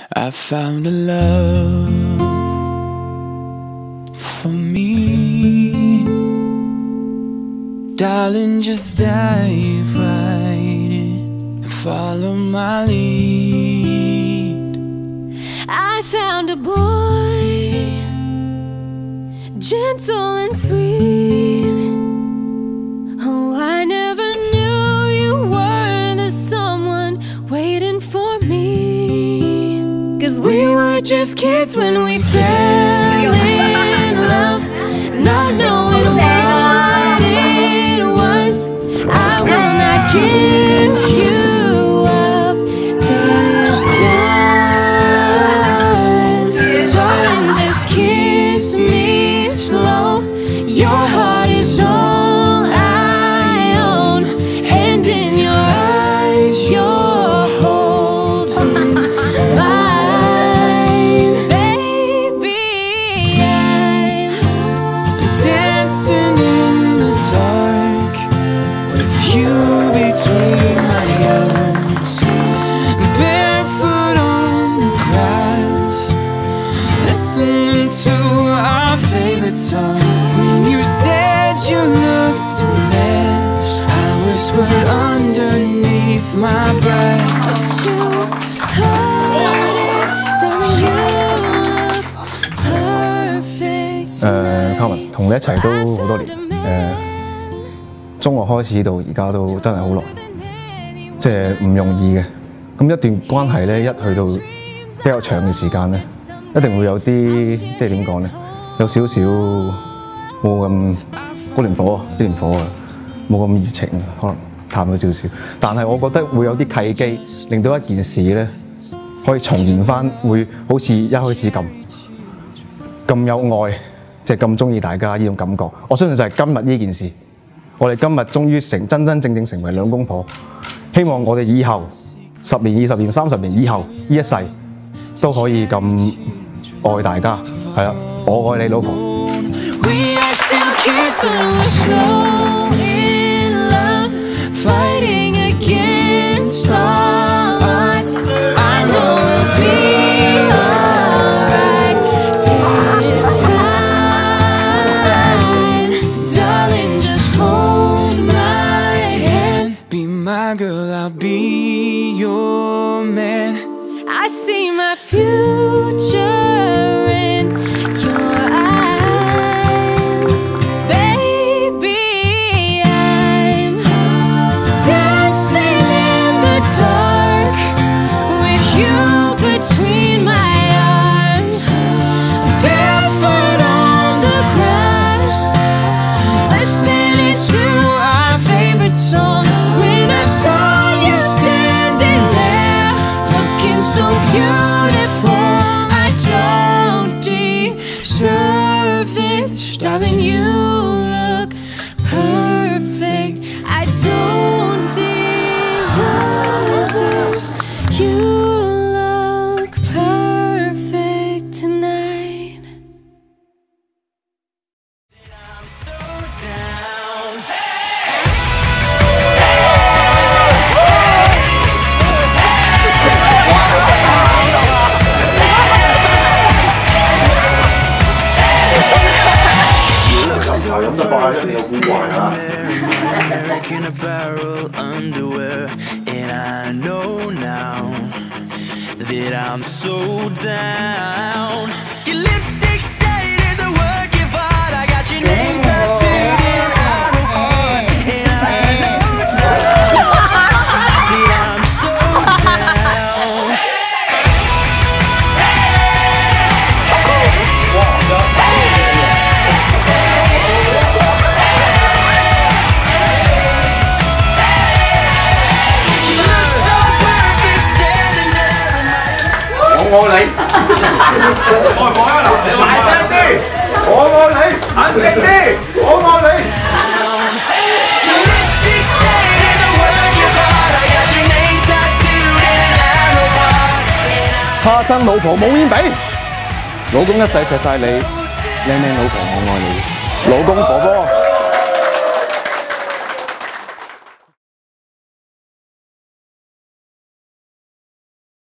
I found a love for me. Darling, just dive right in and follow my lead. I found a boy, gentle and sweet. Oh, I never knew you were the someone waiting for me. 'Cause we were just kids when we fell in love, not knowing what it was. I will not give you up this time. Darling, just kiss me slow. Your heart is all I own, and in your eyes you're holding mine. Baby, I'm dancing in the dark with you between my arms, barefoot on the grass, listening to our favorite song. When you said you looked a mess, I whispered underneath my breath. you heard it, darling, you look perfect tonight. Carmen 同你一齊都好多年，中學開始到而家都真係好耐，即係唔容易嘅。咁一段關係咧，一去到比較長嘅時間咧，一定會有啲即係點講咧，有少少冇咁嗰連火啊，冇咁熱情，可能淡咗少少。但係我覺得會有啲契機，令到一件事咧可以重現翻，會好似一開始咁有愛。即係咁中意大家呢種感覺，我相信就係今日呢件事，我哋今日終於真正成為兩公婆。希望我哋以後10年、20年、30年以後呢一世都可以咁愛大家，係啦，我愛你老婆。 We are still kids, but we're so in love, fighting against odds. I know we'll be alright this time. Darling, just hold my hand. Be my girl, I'll be your man. I see my future in your eyes. Baby, I'm dancing in the dark with you between my arms, barefoot on the grass, listening to our favorite song. When I saw you standing there, looking so beautiful, I don't deserve this. Darling, you look perfect. I don't deserve this. You look perfect tonight. American Apparel underwear, and I know now that I'm so down. Your lipstick stain is a work of art. I got your name tattooed in our heart, and I know now that I'm so down. 我愛你，愛唔愛啊？你大聲啲，我愛你，肯定啲，我愛你。 怕憎老婆冇煙俾，老公一世錫晒你，靚靚老婆我愛你，老公婆婆。